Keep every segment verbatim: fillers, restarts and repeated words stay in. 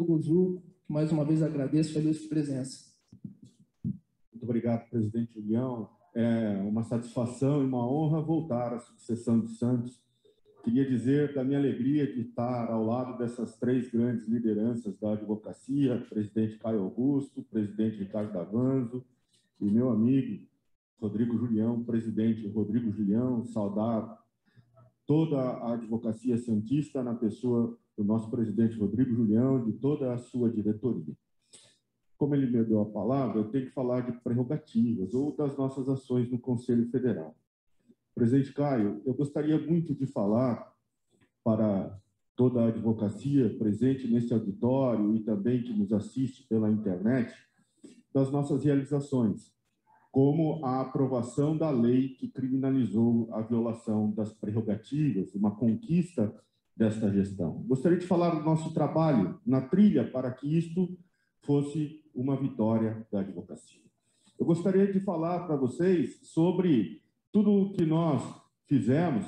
Ju, mais uma vez agradeço a sua presença. Muito obrigado, presidente Julião. É uma satisfação e uma honra voltar à sucessão de Santos. Queria dizer da minha alegria de estar ao lado dessas três grandes lideranças da advocacia, presidente Caio Augusto, presidente Ricardo Davanzo e meu amigo Rodrigo Julião, presidente Rodrigo Julião, saudar toda a advocacia santista na pessoa do nosso presidente Rodrigo Julião, de toda a sua diretoria. Como ele me deu a palavra, eu tenho que falar de prerrogativas ou das nossas ações no Conselho Federal. Presidente Caio, eu gostaria muito de falar para toda a advocacia presente nesse auditório e também que nos assiste pela internet, das nossas realizações, como a aprovação da lei que criminalizou a violação das prerrogativas, uma conquista desta gestão. Gostaria de falar do nosso trabalho na trilha para que isto fosse uma vitória da advocacia. Eu gostaria de falar para vocês sobre tudo o que nós fizemos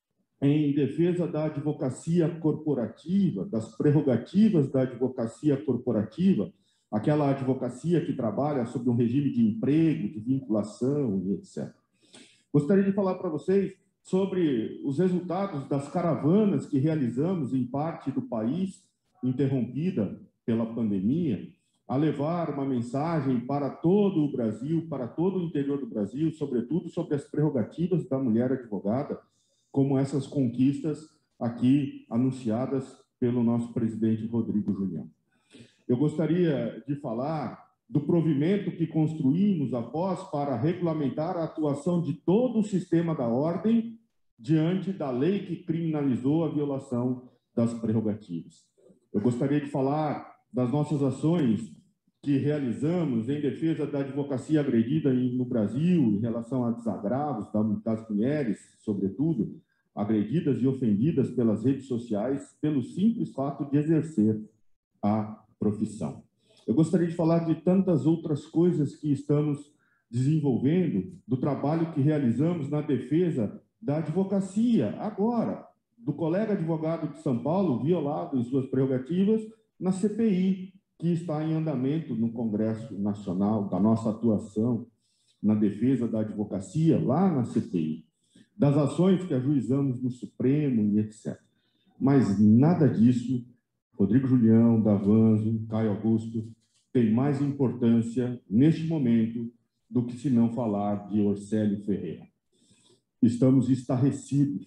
em defesa da advocacia corporativa, das prerrogativas da advocacia corporativa, aquela advocacia que trabalha sob um regime de emprego, de vinculação e etcétera. Gostaria de falar para vocês sobre os resultados das caravanas que realizamos em parte do país, interrompida pela pandemia, a levar uma mensagem para todo o Brasil, para todo o interior do Brasil, sobretudo sobre as prerrogativas da mulher advogada, como essas conquistas aqui anunciadas pelo nosso presidente Rodrigo Julião. Eu gostaria de falar do provimento que construímos após para regulamentar a atuação de todo o sistema da ordem diante da lei que criminalizou a violação das prerrogativas. Eu gostaria de falar das nossas ações que realizamos em defesa da advocacia agredida no Brasil, em relação a desagravos das mulheres, sobretudo, agredidas e ofendidas pelas redes sociais, pelo simples fato de exercer a profissão. Eu gostaria de falar de tantas outras coisas que estamos desenvolvendo, do trabalho que realizamos na defesa da advocacia, agora, do colega advogado de São Paulo, violado em suas prerrogativas, na C P I, que está em andamento no Congresso Nacional, da nossa atuação na defesa da advocacia, lá na C P I, das ações que ajuizamos no Supremo e etcétera. Mas nada disso, Rodrigo Julião, Davanzo, Caio Augusto, tem mais importância neste momento do que se não falar de Orcélio Ferreira. Estamos estarrecidos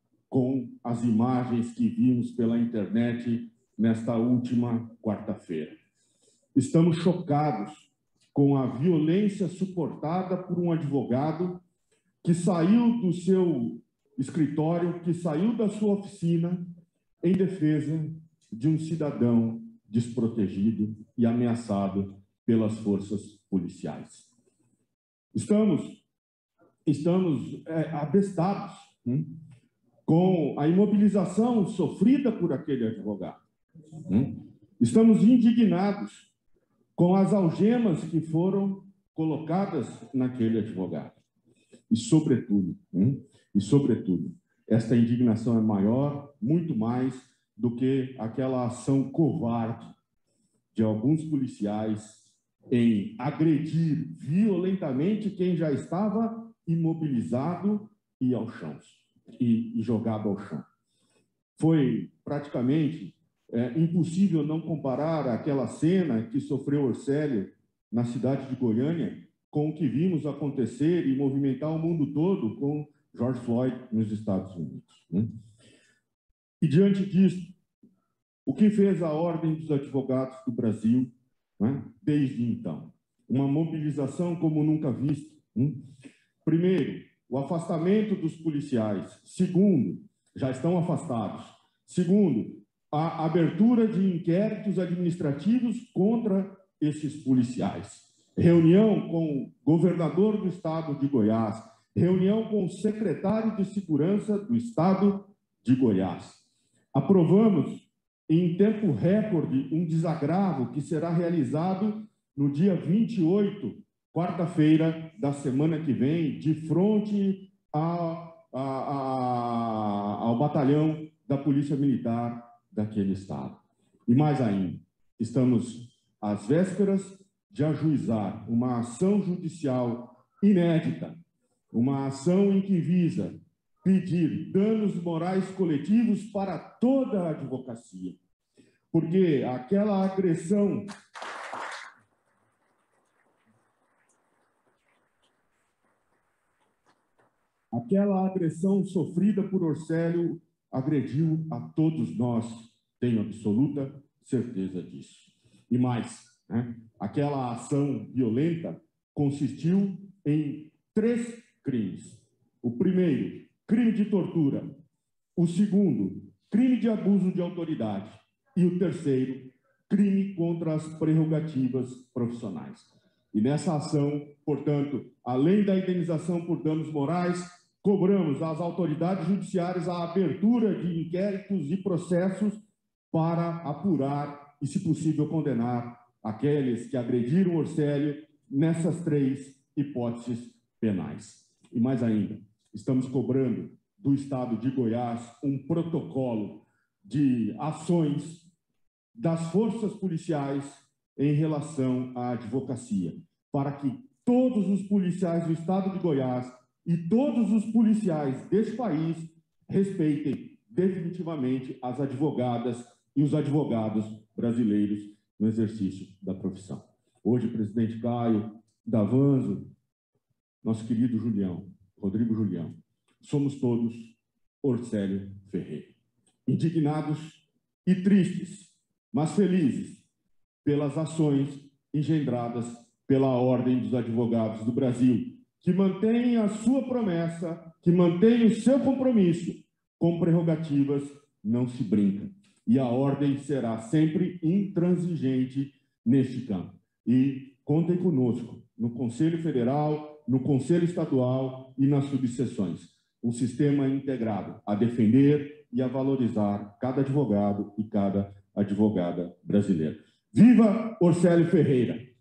com as imagens que vimos pela internet nesta última quarta-feira. Estamos chocados com a violência suportada por um advogado que saiu do seu escritório, que saiu da sua oficina em defesa de um cidadão desprotegido e ameaçado pelas forças policiais. Estamos, estamos é, abestados hein, com a imobilização sofrida por aquele advogado. Hein? Estamos indignados com as algemas que foram colocadas naquele advogado. E, sobretudo, hein, e, sobretudo, esta indignação é maior, muito mais do que aquela ação covarde de alguns policiais em agredir violentamente quem já estava imobilizado e ao chão, e, e jogado ao chão. Foi praticamente é, impossível não comparar aquela cena que sofreu Orcélio na cidade de Goiânia com o que vimos acontecer e movimentar o mundo todo com George Floyd nos Estados Unidos. Né? E, diante disso, o que fez a Ordem dos Advogados do Brasil, né, desde então? Uma mobilização como nunca vista. Né? Primeiro, o afastamento dos policiais. Segundo, já estão afastados. Segundo, a abertura de inquéritos administrativos contra esses policiais. Reunião com o governador do estado de Goiás, reunião com o secretário de Segurança do estado de Goiás. Aprovamos em tempo recorde um desagravo que será realizado no dia vinte e oito, quarta-feira da semana que vem, de frente a, a, a, ao batalhão da Polícia Militar daquele estado. E mais ainda, Estamos às vésperas de ajuizar uma ação judicial inédita, uma ação em que visa pedir danos morais coletivos para toda a advocacia, porque aquela agressão aquela agressão sofrida por Orcélio agrediu a todos nós, tenho absoluta certeza disso. E mais, né? Aquela ação violenta consistiu em três crimes. O primeiro, crime de tortura. O segundo, crime de abuso de autoridade. E o terceiro, crime contra as prerrogativas profissionais. E nessa ação, portanto, além da indenização por danos morais, cobramos às autoridades judiciárias a abertura de inquéritos e processos para apurar e, se possível, condenar aqueles que agrediram Orcélio nessas três hipóteses penais. E mais ainda, estamos cobrando do Estado de Goiás um protocolo de ações das forças policiais em relação à advocacia, para que todos os policiais do Estado de Goiás e todos os policiais deste país respeitem definitivamente as advogadas e os advogados brasileiros no exercício da profissão. Hoje, presidente Caio, Davanzo, nosso querido Julião, Rodrigo Julião, somos todos Orcélio Ferreira. Indignados e tristes, mas felizes pelas ações engendradas pela Ordem dos Advogados do Brasil, que mantém a sua promessa, que mantém o seu compromisso, com prerrogativas não se brinca. E a Ordem será sempre intransigente neste campo. E contem conosco no Conselho Federal, no Conselho Estadual e nas subseções. Um sistema integrado a defender e a valorizar cada advogado e cada advogada brasileira. Viva Orcélio Ferreira!